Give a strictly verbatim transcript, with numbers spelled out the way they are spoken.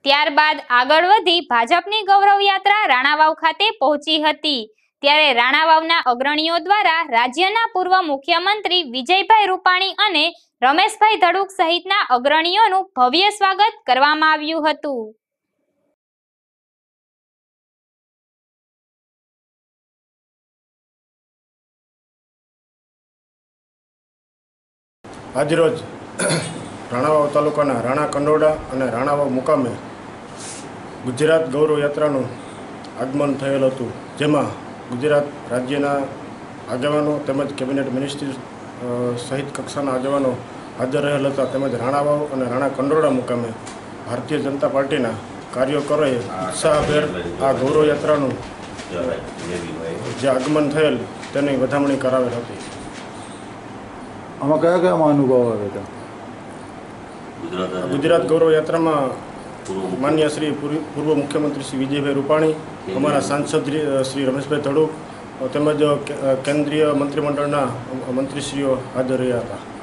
ત્યારબાદ આગળ વધી ભાજપની ગૌરવ યાત્રા રાણાવાવ ખાતે પહોંચી હતી। ત્યારે રાણાવાવના અગ્રણીઓ દ્વારા રાજ્યના પૂર્વ મુખ્યમંત્રી વિજયભાઈ રૂપાણી અને રમેશભાઈ ધડુક સહિતના અગ્રણીઓનું ભવ્ય સ્વાગત કરવામાં આવ્યું હતું। આજરોજ રાણાવાવ તાલુકાના રાણા કંડોડા અને રાણાવાવ મુકામે ગુજરાત ગૌરવ યાત્રાનું આગમન થયેલ હતું, જેમાં ગુજરાત રાજ્યના આગેવાનો તેમજ કેબિનેટ મિનિસ્ટ્રી સહિત કક્ષાના આગેવાનો હાજર રહેલ હતા। તેમજ રાણાવાવ અને રાણા કંડોળા મુકામે ભારતીય જનતા પાર્ટીના કાર્યકરોએ ઉત્સાહભેર આ ગૌરવ યાત્રાનું જે આગમન થયેલ તેની વધામણી કરાવેલ હતી। આમાં કયા કયા અનુભવ આવ્યા હતા? ગુજરાત ગૌરવ યાત્રામાં માન્ય શ્રી પૂર્વ મુખ્યમંત્રી શ્રી વિજયભાઈ રૂપાણી, અમારા સાંસદ શ્રી રમેશભાઈ ધડુક તેમજ કેન્દ્રીય મંત્રીમંડળના મંત્રીશ્રીઓ હાજર રહ્યા હતા।